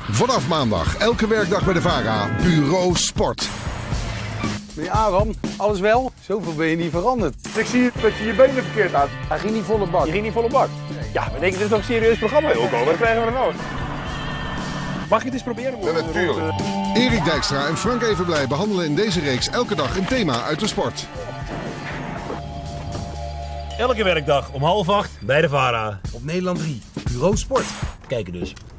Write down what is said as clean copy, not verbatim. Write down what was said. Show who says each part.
Speaker 1: Vanaf maandag, elke werkdag bij de VARA, Bureau Sport.
Speaker 2: Meneer Aram, alles wel? Zoveel ben je niet veranderd.
Speaker 3: Ik zie dat je je benen verkeerd had.
Speaker 2: Hij ging niet volle bak.
Speaker 3: Je ging niet volle bak. Ja, maar denk je, dit is toch een serieus programma, Wilco? Wat krijgen we er nou? Mag ik het eens proberen?
Speaker 1: Ja, natuurlijk. Erik Dijkstra en Frank Evenblij behandelen in deze reeks elke dag een thema uit de sport.
Speaker 4: Elke werkdag om 7:30 bij de VARA.
Speaker 5: Op Nederland 3, Bureau Sport.
Speaker 4: Kijken dus.